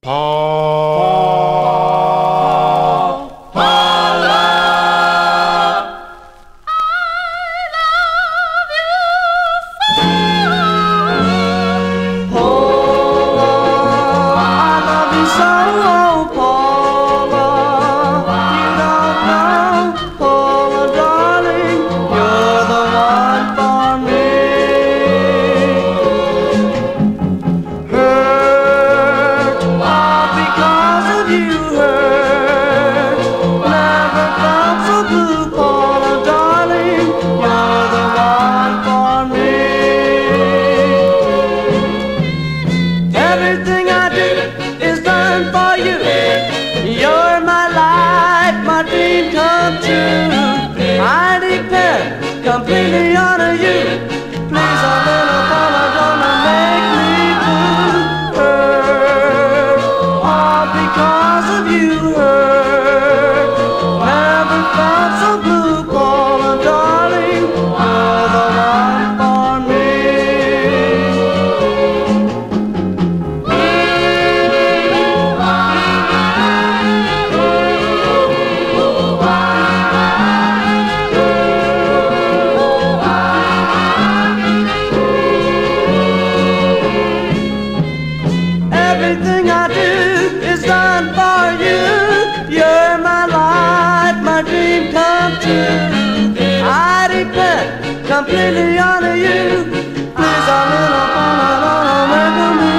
Everything I do is done for you. You're my life, my dream come true. I depend completely on you. Please, a little fella, gonna make me blue. Hurt, all because of you. Hurt, never felt so blue, Paula, darling. You're the one for me. Everything I do is done for you. You're my life, my dream come true. I depend completely on you. Please, a little fella, don't make me